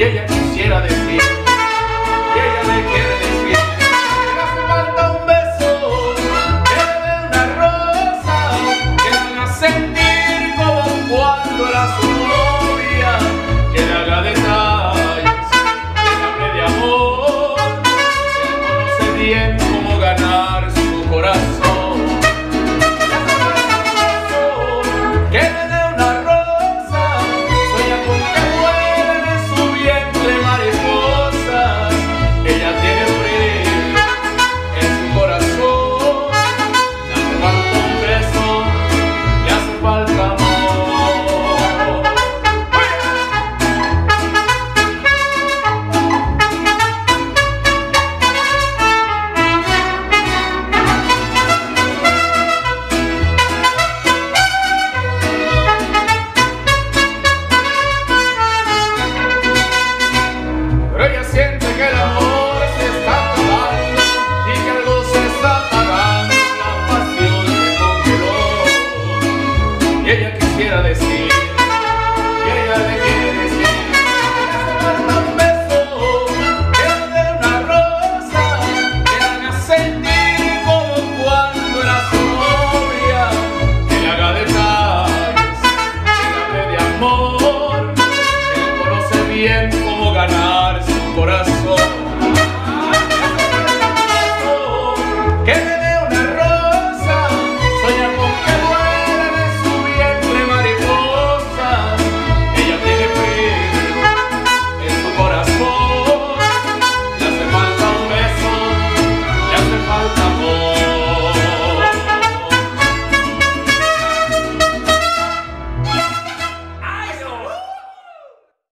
y ella quisiera decir, y ella le quiere decir que le hace falta un beso, que le dé una rosa, que le haga sentir como cuando era su novia, que le haga detalles